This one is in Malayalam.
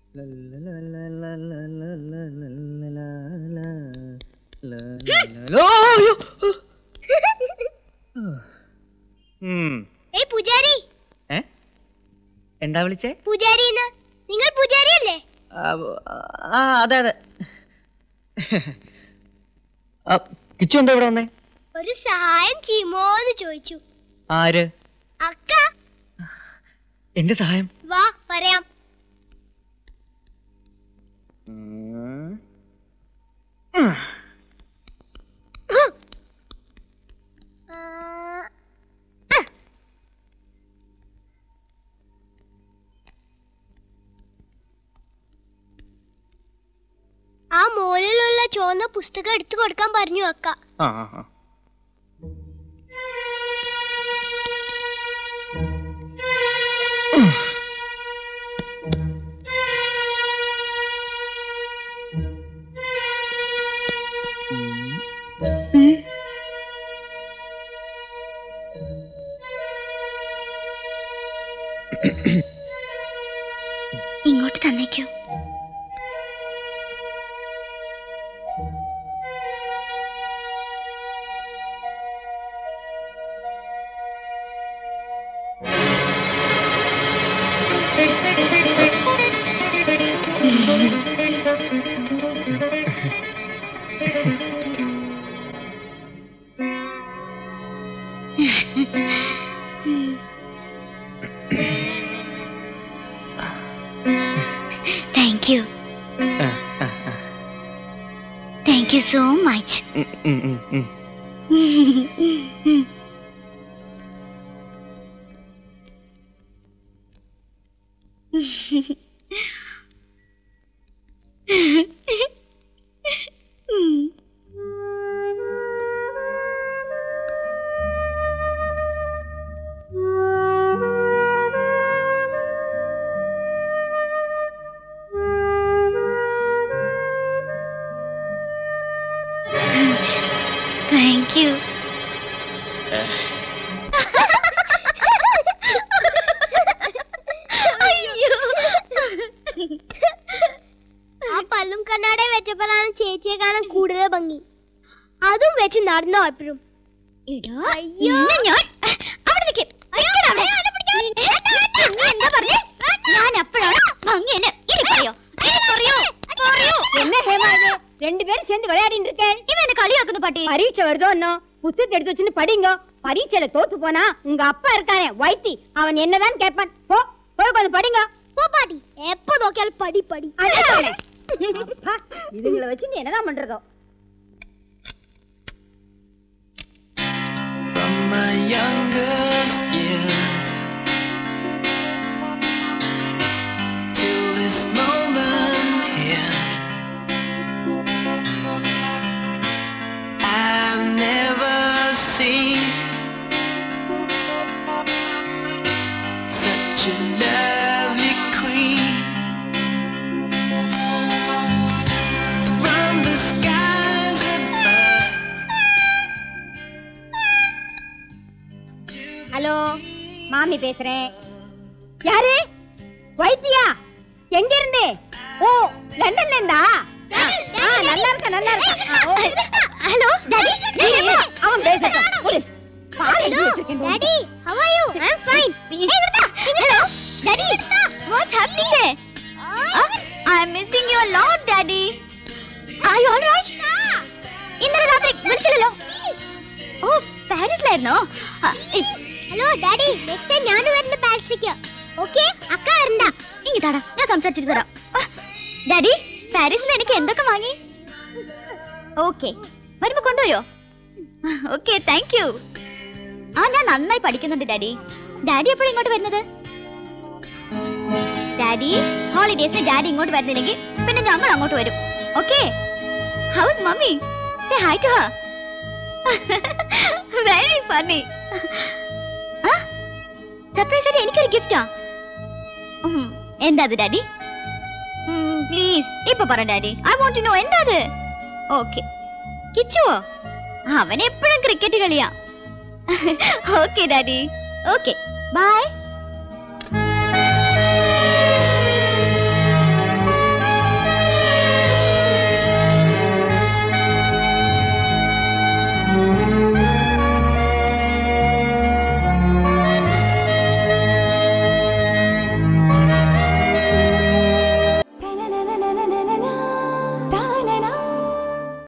പൂജാരി എന്താ വിളിച്ചേ? പൂജാരി നിങ്ങൾ പൂജാരി അല്ലേ? അതെ അതെ. കിച്ചു എന്താ ഇവിടെ വന്നേ? ഒരു സഹായം ചെയ്യുമോന്ന് ചോദിച്ചു. ആര്? അക്ക. എന്റെ സഹായം? വാ പറയാം. ആ മോളിലുള്ള ചുവന്ന പുസ്തകം എടുത്തു കൊടുക്കാൻ പറഞ്ഞു അക്ക. ഇങ്ങോട്ട് തന്നേക്കൂ. Thank you. Thank you so much. Thank you. ആ പല്ലും കണ്ണാടയും വെച്ചപ്പോഴാണ് ചേച്ചിയെ കാണാൻ കൂടുതൽ ഭംഗി. അതും വെച്ച് നടന്നോ എപ്പോഴും? ഞാൻ അപ്പോഴാണ് ഭംഗിയല്ലേ? ரெண்டுபேரும் சேர்ந்து விளையாடிட்டு இருக்கேன். இவன் என்ன களியாக்குது பாட்டி. பரீட்சை வருதோ இன்னும் புத்தகத்தை எடுத்து வச்சுன்னு படிங்க. பரீட்சையில தோத்து போனா உங்க அப்பா இருக்கானே வைத்தி, அவன் என்னதான் கேட்பான். போ போய் கொஞ்சம் படிங்க. போ பாட்டி, எப்போ நோக்கியாலும் படி படி. இதுங்களை வச்சு நீ என்னதான் பண்றதோ? From my youngest years till this moment here, I've never seen such a lovely queen. From the skies above. Hello, மாமி பேசுறேன். யாரு? வைத்தியா? எங்க இருந்து? ஓ, லண்டன்ல இருந்தா? நல்லா இருக்க நல்லா இருக்க. ஹலோ டாடி, அவன் பேசட்டும். Daddy, how are you? I'm fine. Hello daddy, what's happening here? I'm missing you a lot, daddy. Are you all right? ഇന്നലെ രാത്രി വിളിച്ചില്ലല്ലോ. ഓ, പാരീസിലായിരുന്നോ? ഹലോ ഡാഡി, നെക്സ്റ്റ് ടൈം ഞാൻ വരുന്ന പാരീസിലേക്ക്. ഓക്കേ, അക്ക വരണ്ട. ഇങ്ങ് താടാ, ഞാൻ സംസാരിച്ചിട്ട് തരാം. ഡാഡി, പാരീസിൽ എനിക്ക് എന്തൊക്കെ വാങ്ങി? ഓക്കേ, വരുമ്പോ കൊണ്ടുവരുമോ? Okay, thank you. ഞാൻ നന്നായി പഠിക്കുന്നുണ്ട് ഡാഡി. ഡാഡി എപ്പോഴും ഇങ്ങോട്ട് വരുന്നത്? ഡാഡി, ഹോളിഡേസിന് ഡാഡി ഇങ്ങോട്ട് വരുന്നില്ലെങ്കിൽ പിന്നെ ഞങ്ങൾ അങ്ങോട്ട് വരും. Okay? How is mummy? Say hi to her. Very funny. Surprise ആയിട്ട് എനിക്കൊരു ഗിഫ്റ്റാ. എന്താ അത് ഡാഡി? പ്ലീസ് ഇപ്പൊ പറ daddy. I want to know എന്താ അത്. ഓക്കേ. കിച്ചുവോ? അവൻ എപ്പോഴും ക്രിക്കറ്റ് കളിയാ. Okay daddy. Okay, by.